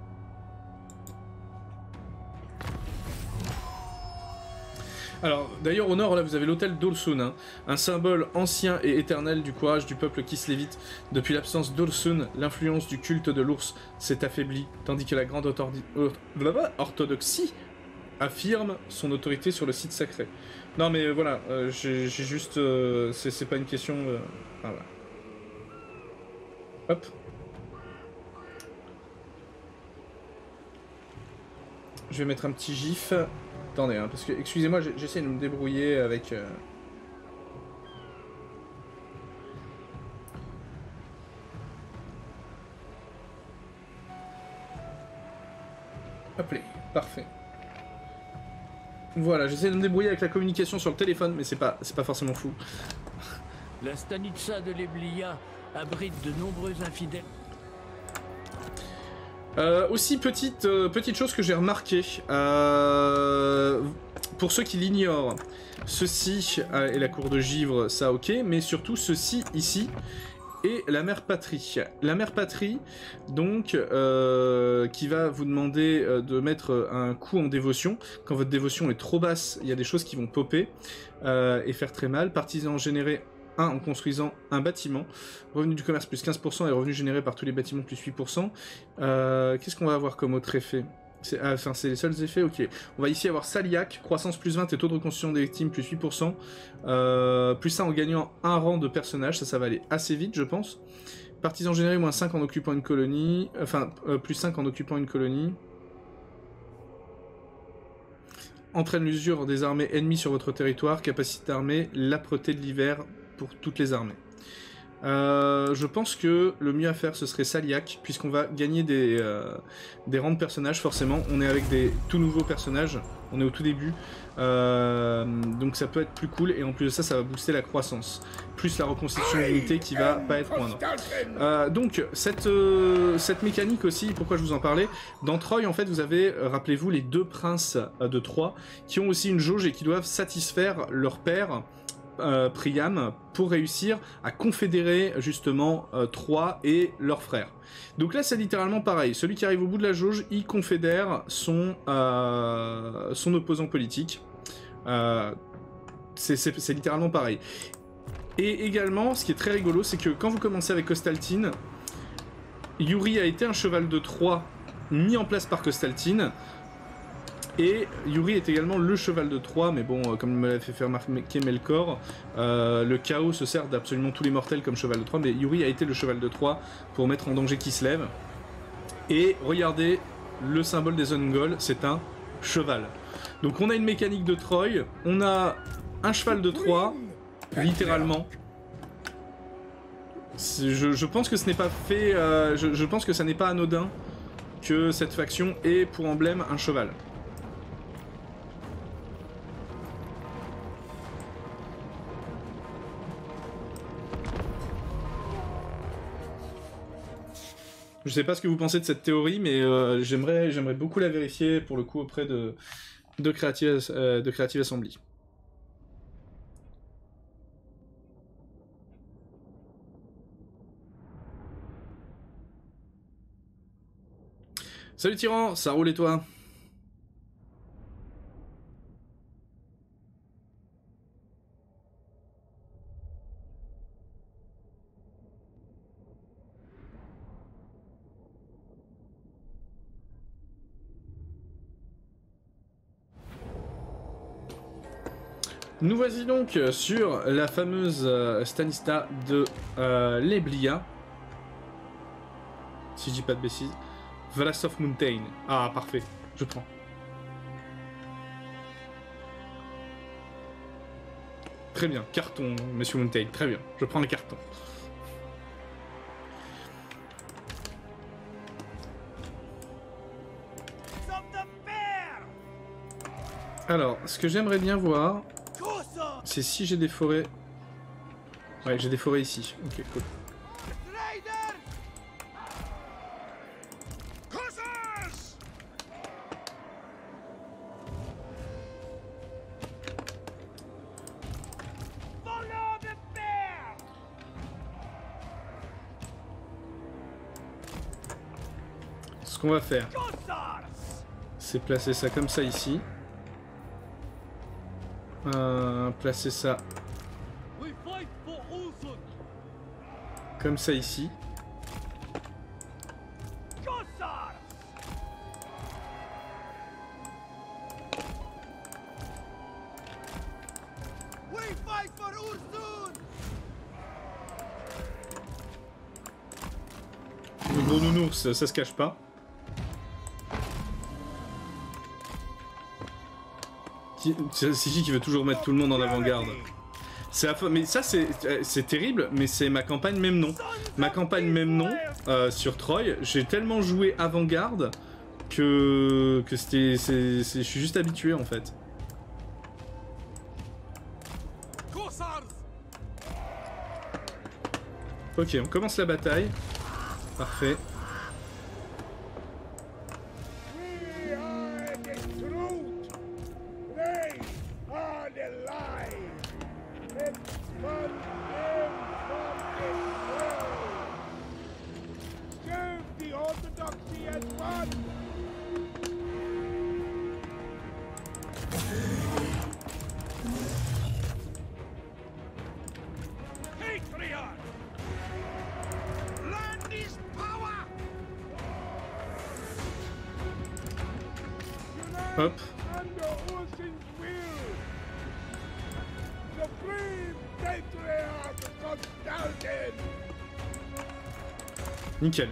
Alors, d'ailleurs, au nord, là, vous avez l'hôtel d'Olsun, hein, un symbole ancien et éternel du courage du peuple kislévite. Depuis l'absence d'Olsun, l'influence du culte de l'ours s'est affaiblie, tandis que la grande orthodoxie affirme son autorité sur le site sacré. Non, mais euh, voilà, euh, j'ai juste... Euh, c'est pas une question... Euh, ah, voilà. Hop. Je vais mettre un petit gif. Attendez, hein, parce que, excusez-moi, j'essaie de me débrouiller avec... Euh... Hop là, parfait. Voilà, j'essaie de me débrouiller avec la communication sur le téléphone, mais c'est pas, c'est pas forcément fou. La Stanitsa de l'Eblia abrite de nombreux infidèles. Euh, aussi, petite, euh, petite chose que j'ai remarqué, euh, pour ceux qui l'ignorent, ceci euh, est la cour de Givre, ça ok, mais surtout ceci ici est la mère patrie. La mère patrie, donc, euh, qui va vous demander euh, de mettre un coup en dévotion. Quand votre dévotion est trop basse, il y a des choses qui vont popper euh, et faire très mal. Partisans générés un en construisant un bâtiment, revenu du commerce plus quinze pour cent et revenu généré par tous les bâtiments plus huit pour cent. Euh, Qu'est-ce qu'on va avoir comme autre effet? Ah, enfin, c'est les seuls effets, ok. On va ici avoir Saliak, croissance plus vingt et taux de reconstruction des victimes plus huit pour cent. Euh, plus ça en gagnant un rang de personnage, ça, ça va aller assez vite, je pense. Partisans générés, moins cinq en occupant une colonie. Enfin, euh, plus cinq en occupant une colonie. Entraîne l'usure des armées ennemies sur votre territoire. Capacité d'armée, l'âpreté de l'hiver pour toutes les armées. Euh, je pense que le mieux à faire ce serait Saliak, puisqu'on va gagner des, euh, des rangs de personnages forcément. On est avec des tout nouveaux personnages, on est au tout début, euh, donc ça peut être plus cool, et en plus de ça, ça va booster la croissance, plus la reconstitution d'unité qui va pas être moindre. Euh, donc cette, euh, cette mécanique aussi, pourquoi je vous en parlais, dans Troy en fait vous avez, rappelez-vous, les deux princes de Troie, qui ont aussi une jauge et qui doivent satisfaire leur père, Euh, Priam, pour réussir à confédérer justement euh, Troie et leurs frères. Donc là c'est littéralement pareil, celui qui arrive au bout de la jauge, il confédère son, euh, son opposant politique. Euh, c'est littéralement pareil. Et également, ce qui est très rigolo, c'est que quand vous commencez avec Costaltine, Yuri a été un cheval de Troie mis en place par Constantine. Et Yuri est également le cheval de Troie, mais bon, comme me l'a fait faire remarquer Melkor, euh, le chaos se sert d'absolument tous les mortels comme cheval de Troie, mais Yuri a été le cheval de Troie pour mettre en danger Kislev. Et regardez, le symbole des Ungol, c'est un cheval. Donc on a une mécanique de Troie, on a un cheval de Troie, littéralement. Je, je pense que ce n'est pas fait, euh, je, je pense que ça n'est pas anodin que cette faction ait pour emblème un cheval. Je sais pas ce que vous pensez de cette théorie, mais euh, j'aimerais j'aimerais beaucoup la vérifier pour le coup auprès de, de, Creative, euh, de Creative Assembly. Salut Tyran, ça roule et toi? Nous voici donc sur la fameuse euh, Stanista de euh, Leblia. Si je dis pas de bêtises. Vlasov Mountain. Ah, parfait. Je prends. Très bien. Carton, monsieur Mountain. Très bien. Je prends le carton. Alors, ce que j'aimerais bien voir, c'est si j'ai des forêts. Ouais, j'ai des forêts ici. Ok, cool. Ce qu'on va faire, c'est placer ça comme ça ici. Euh, placer ça comme ça ici. Le gros nounours, ça se cache pas. C'est qui qui veut toujours mettre tout le monde en avant-garde. Mais ça, c'est terrible, mais c'est ma campagne même nom. Ma campagne même nom, euh, sur Troy, j'ai tellement joué avant-garde que, que c'était... Je suis juste habitué, en fait. Ok, on commence la bataille. Parfait. Hop. Nickel.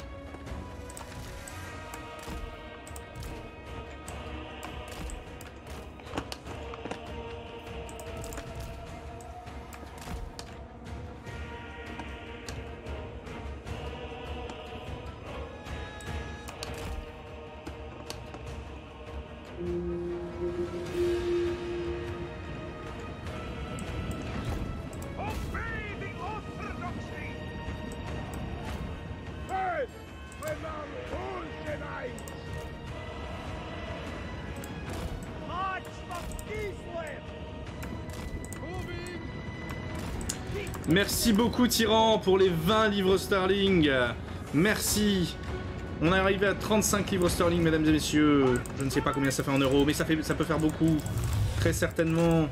Merci beaucoup Tyran pour les vingt livres sterling. Merci. On est arrivé à trente-cinq livres sterling, mesdames et messieurs. Je ne sais pas combien ça fait en euros, mais ça, fait, ça peut faire beaucoup. Très certainement.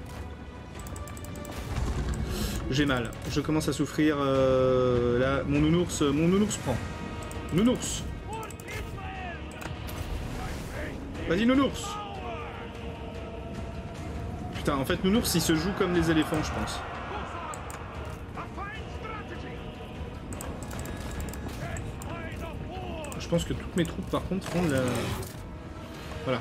J'ai mal. Je commence à souffrir. Euh, là, mon nounours, mon nounours prend. Nounours. Vas-y, Nounours. Putain, en fait, Nounours, il se joue comme les éléphants, je pense. Je pense que toutes mes troupes, par contre, font de la... Voilà.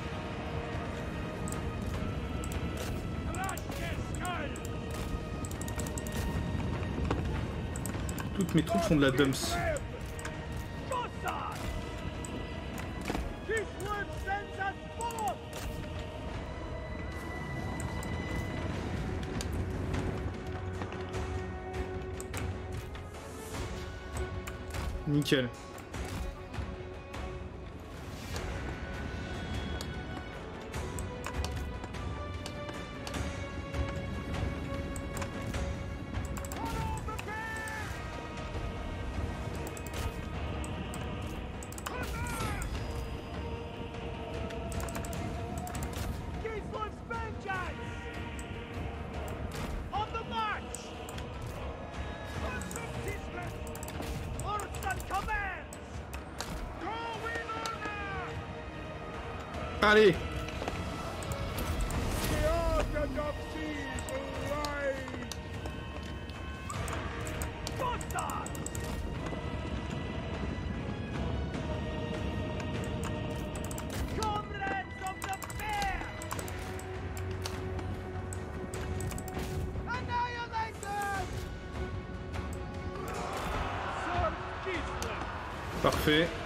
Toutes mes troupes font de la dumps. Nickel. Allez. Parfait.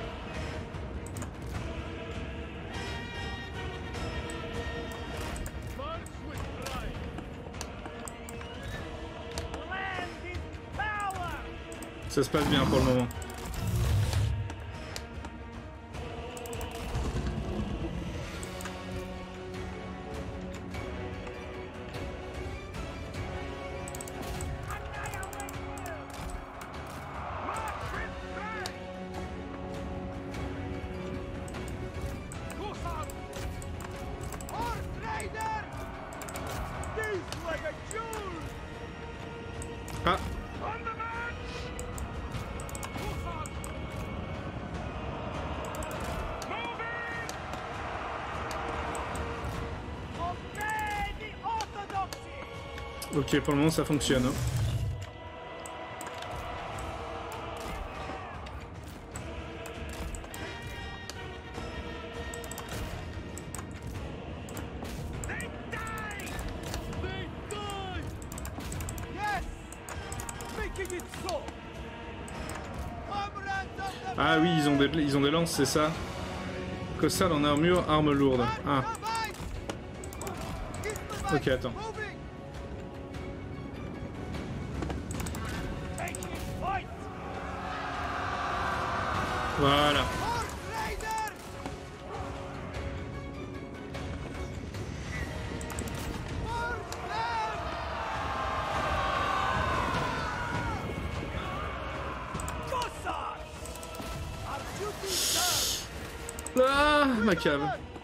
Ça se passe bien pour le moment. Ah. Ok, pour le moment ça fonctionne. Hein. Ah oui, ils ont des, ils ont des lances, c'est ça. Cossal en armure, arme lourde. Ah. Ok, attends. Voilà. Ah, ma cave.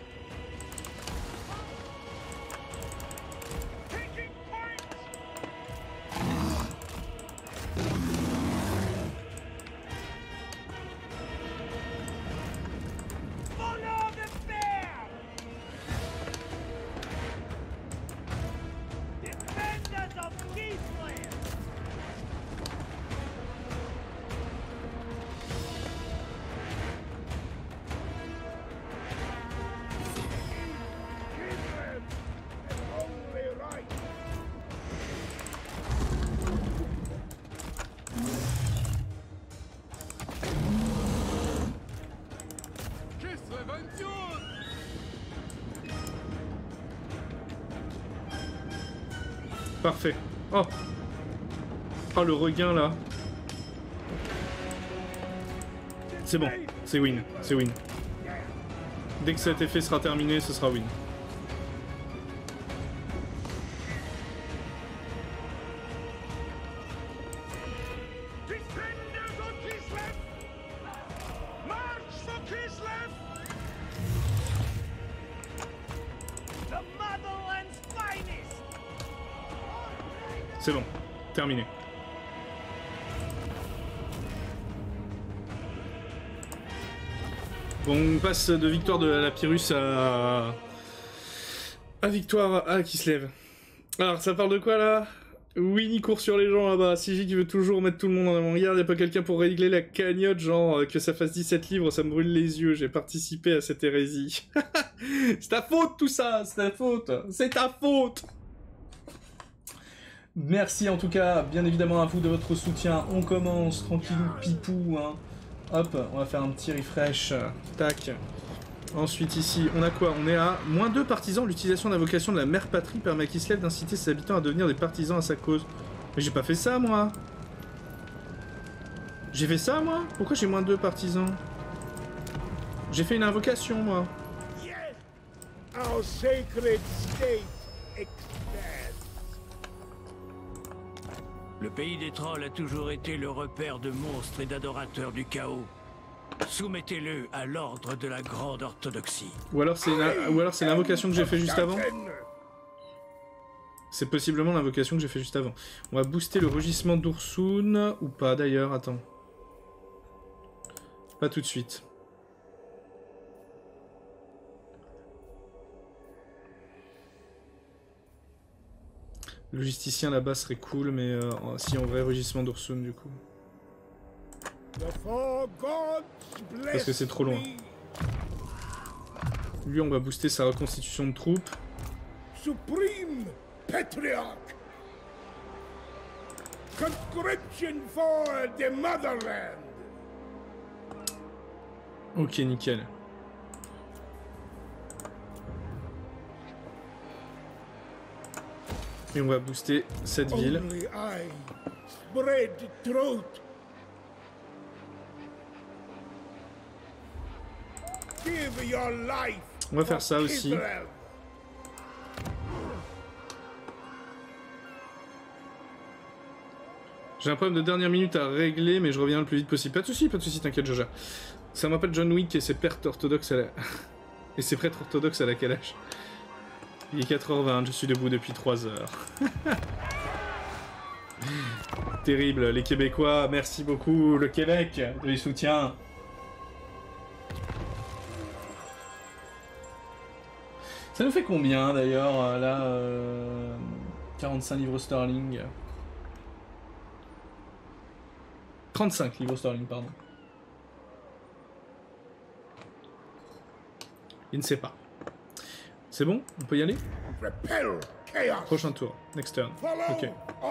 Parfait. Oh. Oh, le regain là. C'est bon, c'est win, c'est win. Dès que cet effet sera terminé, ce sera win. C'est bon, terminé. Bon, on passe de victoire de la Pyrrhus à... à victoire à Kislev. Alors, ça parle de quoi, là? Winnie court sur les gens, là-bas. Sigi qui veut toujours mettre tout le monde en avant-garde. Y'a pas quelqu'un pour régler la cagnotte, genre, euh, que ça fasse dix-sept livres, ça me brûle les yeux. J'ai participé à cette hérésie. C'est ta faute, tout ça! C'est ta faute! C'est ta faute! Merci, en tout cas, bien évidemment, à vous de votre soutien. On commence, tranquillou, pipou, hein. Hop, on va faire un petit refresh. Tac. Ensuite, ici, on a quoi? On est à moins deux partisans. L'utilisation d'invocation de la mère patrie permet à Kislev d'inciter ses habitants à devenir des partisans à sa cause. Mais j'ai pas fait ça, moi. J'ai fait ça, moi? Pourquoi j'ai moins deux partisans? J'ai fait une invocation, moi. Our sacred state expands. Le pays des trolls a toujours été le repère de monstres et d'adorateurs du chaos. Soumettez-le à l'ordre de la grande orthodoxie. Ou alors c'est la... ou alors c'est l'invocation que j'ai fait juste avant. C'est possiblement l'invocation que j'ai fait juste avant. On va booster le rugissement d'Ursun ou pas d'ailleurs, attends. Pas tout de suite. Le justicien là-bas serait cool, mais euh, si en vrai rugissement d'Ursun du coup. Parce que c'est trop loin. Lui, on va booster sa reconstitution de troupes. Supreme Patriarch. Conscription for the motherland. Ok, nickel. Et on va booster cette ville. Only I spread truth. Give your life. On va faire ça aussi. J'ai un problème de dernière minute à régler, mais je reviens le plus vite possible. Pas de soucis, pas de soucis, t'inquiète, je gère. Ça me rappelle John Wick et ses prêtres orthodoxes à la... et ses prêtres orthodoxes à la calèche. Il est quatre heures vingt, je suis debout depuis trois heures. Terrible, les Québécois, merci beaucoup, le Québec, de les soutiens. Ça nous fait combien d'ailleurs, là, euh, quarante-cinq livres sterling. trente-cinq livres sterling, pardon. Il ne sait pas. C'est bon? On peut y aller? Prochain tour. Next turn. Ok.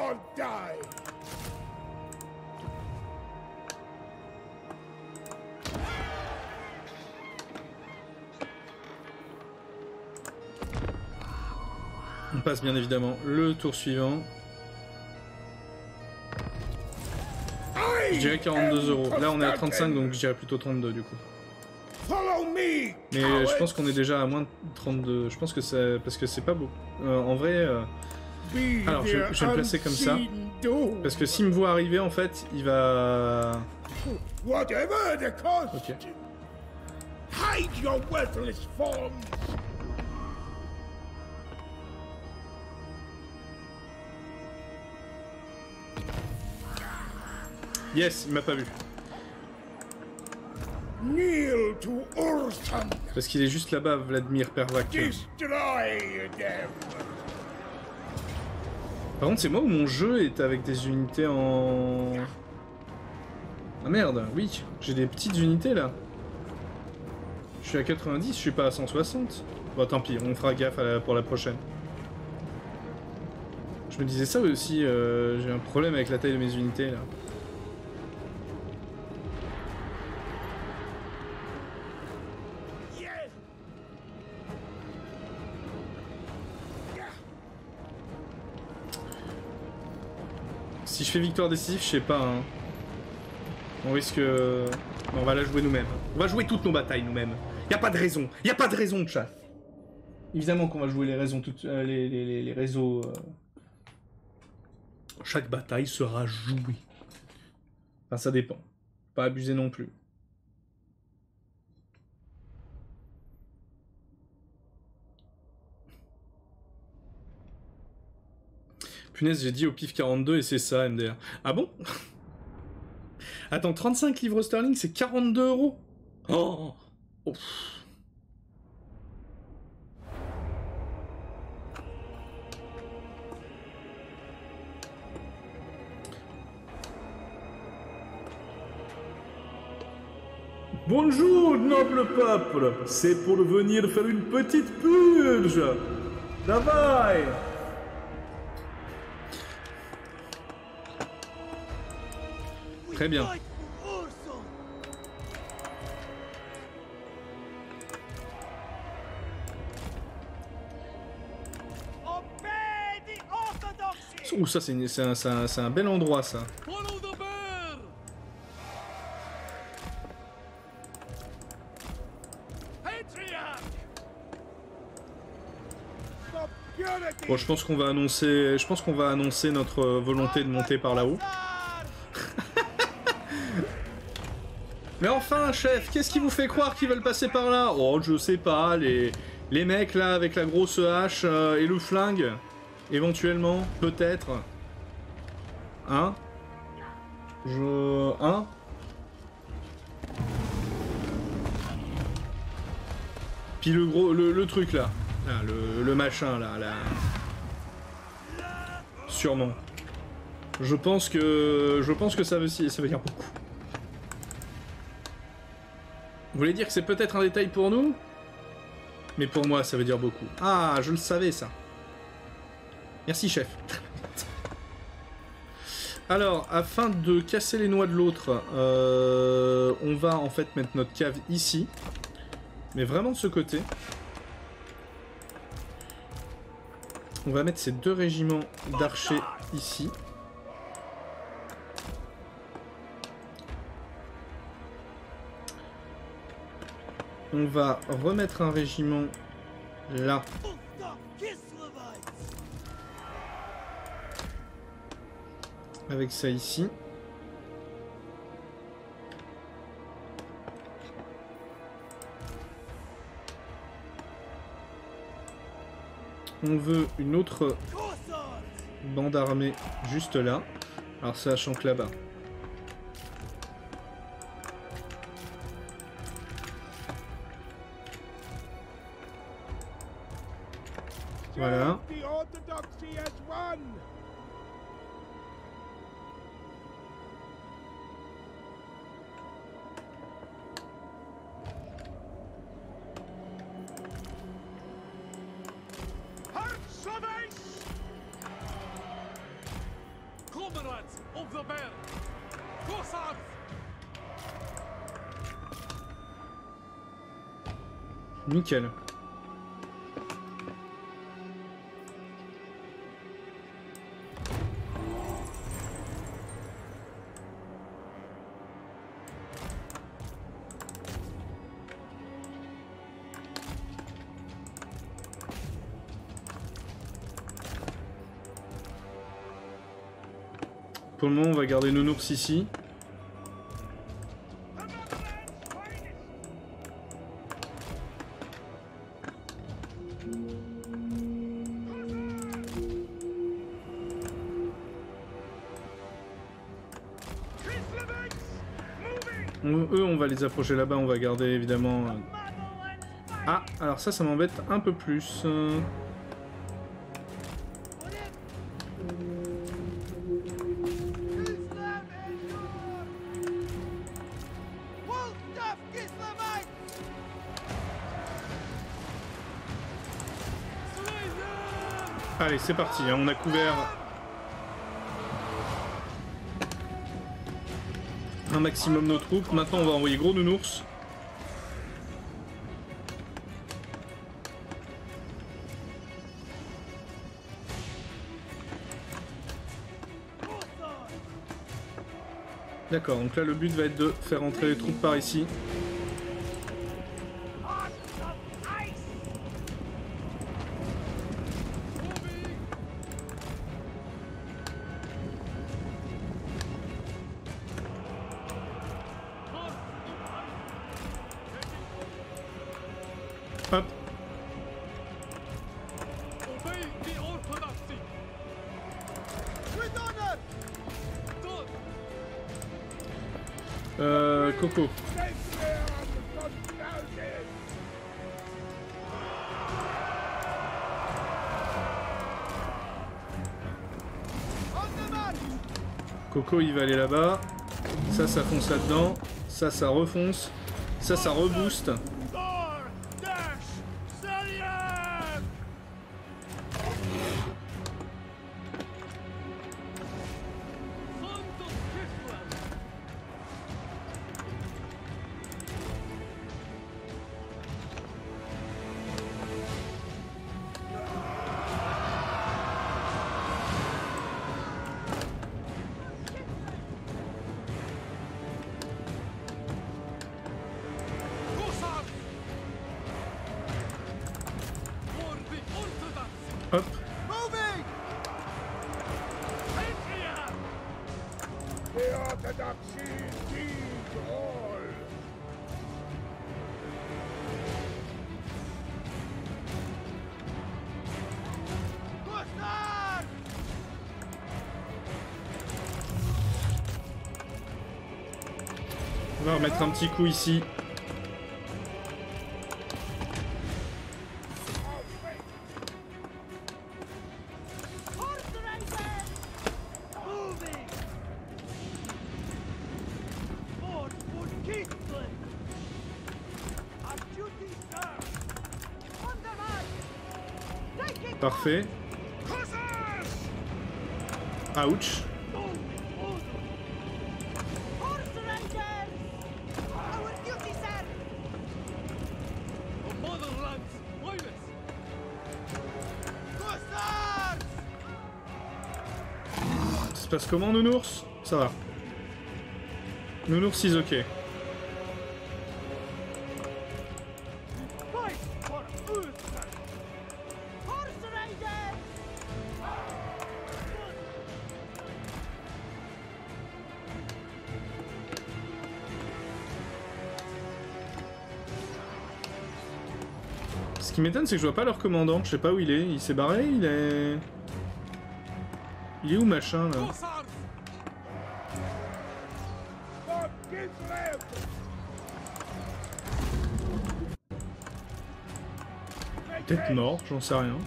On passe bien évidemment le tour suivant. Je dirais quarante-deux euros. Là on est à trente-cinq donc je dirais plutôt trente-deux du coup. Mais je pense qu'on est déjà à moins de trente-deux. Je pense que c'est parce que c'est pas beau. Euh, en vrai. Euh... Alors je, je vais me placer comme ça. Parce que s'il me voit arriver en fait, il va. Ok. Yes, il m'a pas vu. Parce qu'il est juste là-bas, Vladimir Pervak. Par contre, c'est moi où mon jeu est avec des unités en... Ah merde, oui, j'ai des petites unités là. Je suis à quatre-vingt-dix, je suis pas à cent soixante. Bon, tant pis, on fera gaffe à la... pour la prochaine. Je me disais ça aussi, euh, j'ai un problème avec la taille de mes unités là. Si je fais victoire décisive, je sais pas. Hein. On risque... On va la jouer nous-mêmes. On va jouer toutes nos batailles nous-mêmes. Y a pas de raison. Y a pas de raison, chat. Évidemment qu'on va jouer les raisons toutes, euh, les, les, les, les réseaux. Euh... Chaque bataille sera jouée. Enfin, ça dépend. Pas abuser non plus. Punaise, j'ai dit au pif quarante-deux et c'est ça, M D R. Ah bon? Attends, trente-cinq livres sterling, c'est quarante-deux euros? Oh! Oh. Bonjour, noble peuple. C'est pour venir faire une petite purge. Давай. Très bien. Ouh, ça c'est un, un, un bel endroit ça. Bon, je pense qu'on va annoncer, je pense qu'on va annoncer notre volonté de monter par là-haut. Mais enfin, chef, qu'est-ce qui vous fait croire qu'ils veulent passer par là? Oh, je sais pas, les, les mecs là avec la grosse hache euh, et le flingue, éventuellement, peut-être. Hein? Je... Hein? Puis le gros, le, le truc là, là le, le machin là, là. Sûrement. Je pense que, je pense que ça veut, ça veut dire beaucoup. Vous voulez dire que c'est peut-être un détail pour nous? Mais pour moi, ça veut dire beaucoup. Ah, je le savais, ça. Merci, chef. Alors, afin de casser les noix de l'autre, euh, on va en fait mettre notre cave ici. Mais vraiment de ce côté. On va mettre ces deux régiments d'archers ici. On va remettre un régiment là. Avec ça ici. On veut une autre bande armée juste là. Alors sachant que là-bas. Voilà. Nickel. Pour le moment, on va garder Nounours ici. Eux, on va les approcher là-bas, on va garder évidemment... Ah, alors ça, ça m'embête un peu plus. Allez, c'est parti, hein, on a couvert un maximum nos troupes. Maintenant, on va envoyer gros Nounours. D'accord, donc là, le but va être de faire entrer les troupes par ici. Hop. Euh, Coco. Coco, il va aller là-bas. Ça, ça fonce là-dedans. Ça, ça refonce. Ça, ça rebooste. Hop. On va remettre un petit coup ici. Parfait. Ouch. Ça se passe comment, Nounours? Ça va. Nounours is ok. Ce qui m'étonne, c'est que je vois pas leur commandant. Je sais pas où il est. Il s'est barré? Il est... Il est où, machin, là? Peut-être mort, j'en sais rien.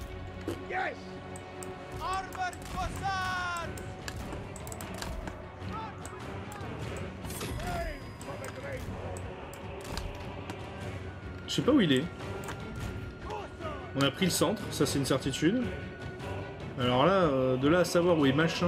Je sais pas où il est. On a pris le centre, ça c'est une certitude. Alors là, euh, de là à savoir où est machin...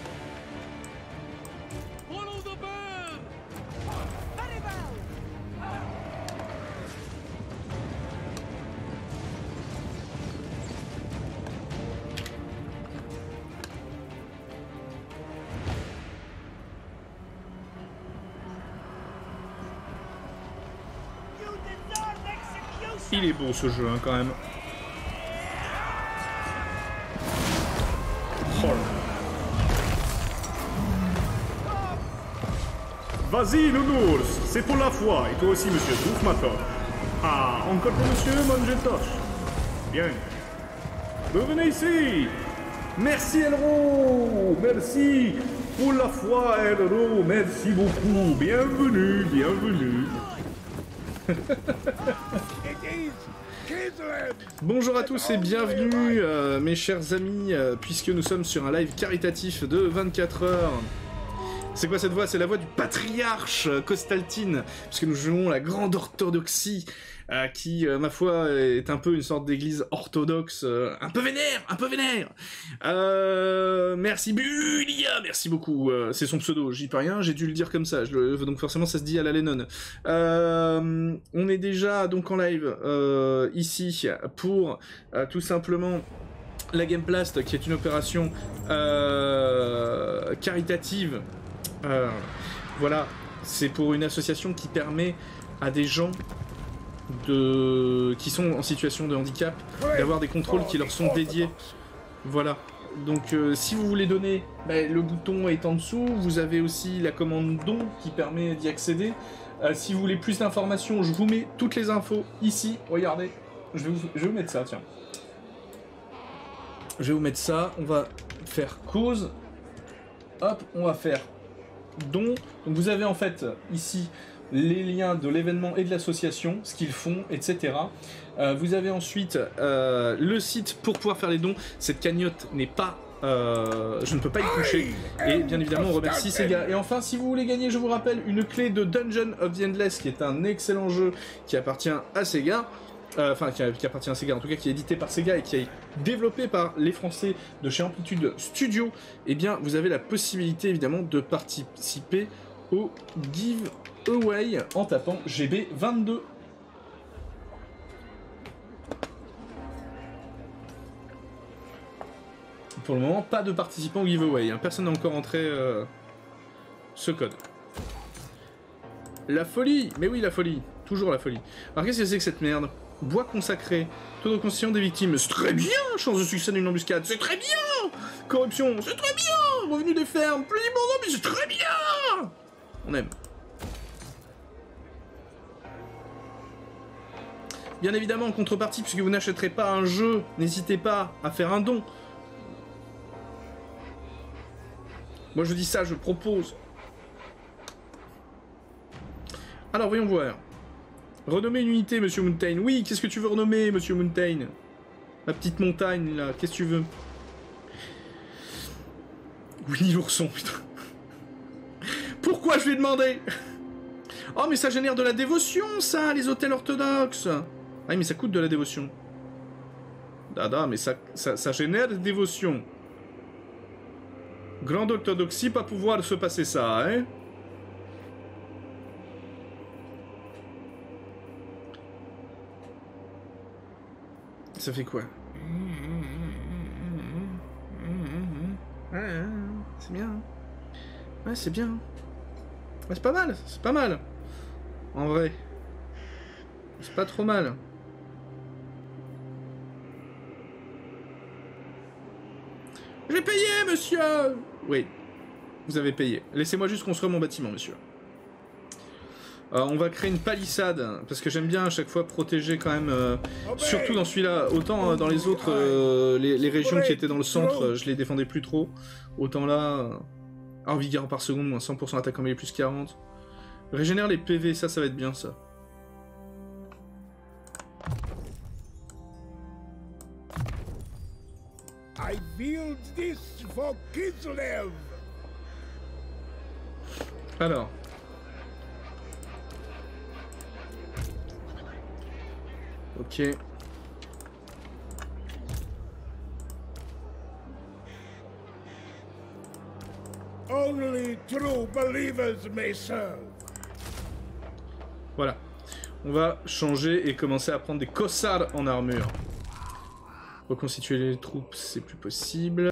Il est beau ce jeu, hein, quand même. Oh. Vas-y, Nounours, c'est pour la foi. Et toi aussi, monsieur, bouffe ma torche. Ah, encore pour monsieur, mangez torche. Bien. Revenez ici. Merci, Elro. Merci pour la foi, Elro. Merci beaucoup. Bienvenue, bienvenue. Bonjour à tous et bienvenue euh, mes chers amis, euh, puisque nous sommes sur un live caritatif de vingt-quatre heures. C'est quoi cette voix? C'est la voix du patriarche Costaltine, puisque nous jouons la grande orthodoxie, euh, qui, euh, ma foi, est un peu une sorte d'église orthodoxe, euh, un peu vénère, un peu vénère. Euh, merci Bulia, merci beaucoup. Euh, c'est son pseudo, j'y peux rien, j'ai dû le dire comme ça, je le, donc forcément ça se dit à la Lennon. Euh, on est déjà donc en live euh, ici pour euh, tout simplement la Gameplast, qui est une opération euh, caritative. Euh, voilà, c'est pour une association qui permet à des gens de... qui sont en situation de handicap d'avoir des contrôles qui leur sont dédiés. Voilà. Donc euh, si vous voulez donner, bah, le bouton est en dessous. Vous avez aussi la commande don qui permet d'y accéder. Euh, si vous voulez plus d'informations, je vous mets toutes les infos ici. Regardez, je vais vous, je vais vous mettre ça, tiens. Je vais vous mettre ça. On va faire cause. Hop, on va faire don. Donc vous avez en fait ici les liens de l'événement et de l'association, ce qu'ils font, et cetera. Euh, vous avez ensuite euh, le site pour pouvoir faire les dons. Cette cagnotte n'est pas Euh, je ne peux pas y toucher. Et bien évidemment, on remercie Sega. Et enfin, si vous voulez gagner, je vous rappelle, une clé de Dungeon of the Endless, qui est un excellent jeu qui appartient à Sega. Euh, enfin, qui, qui appartient à Sega, en tout cas, qui est édité par Sega et qui est développé par les Français de chez Amplitude Studio. Eh bien, vous avez la possibilité, évidemment, de participer au giveaway en tapant G B vingt-deux. Pour le moment, pas de participants au giveaway. Hein. Personne n'a encore entré euh, ce code. La folie! Mais oui, la folie. Toujours la folie. Alors, qu'est-ce que c'est que cette merde? Bois consacré. Taux de conscience des victimes. C'est très bien! Chance de succès d'une embuscade. C'est très bien! Corruption. C'est très bien! Revenu des fermes. Plus bon, mais c'est très bien! On aime. Bien évidemment, en contrepartie, puisque vous n'achèterez pas un jeu, n'hésitez pas à faire un don. Moi je dis ça, je propose. Alors voyons voir. Renommer une unité, monsieur Mountain. Oui, qu'est-ce que tu veux renommer, monsieur Mountain? Ma petite montagne, là, qu'est-ce que tu veux? Winnie l'ourson, putain. Pourquoi je lui ai demandé? Oh, mais ça génère de la dévotion, ça, les hôtels orthodoxes. Ah, mais ça coûte de la dévotion. Dada, mais ça, ça, ça génère de la dévotion. Grande orthodoxie, pas pouvoir se passer ça, hein? Ça fait quoi? Ouais, c'est bien. Ouais, c'est bien. Ouais, c'est pas mal, c'est pas mal. En vrai. C'est pas trop mal. J'ai payé, monsieur! Oui, vous avez payé. Laissez-moi juste construire mon bâtiment, monsieur. Euh, on va créer une palissade, parce que j'aime bien à chaque fois protéger quand même, euh, surtout dans celui-là, autant euh, dans les autres, euh, les, les régions qui étaient dans le centre, euh, je les défendais plus trop. Autant là, euh, un vigueur par seconde, moins cent pour cent attaque en mêlée, plus quarante. Régénère les P V, ça, ça va être bien, ça. I build this for Kislev. Alors. Ok. Only true believers may serve. Voilà. On va changer et commencer à prendre des cossards en armure. Reconstituer les troupes, c'est plus possible.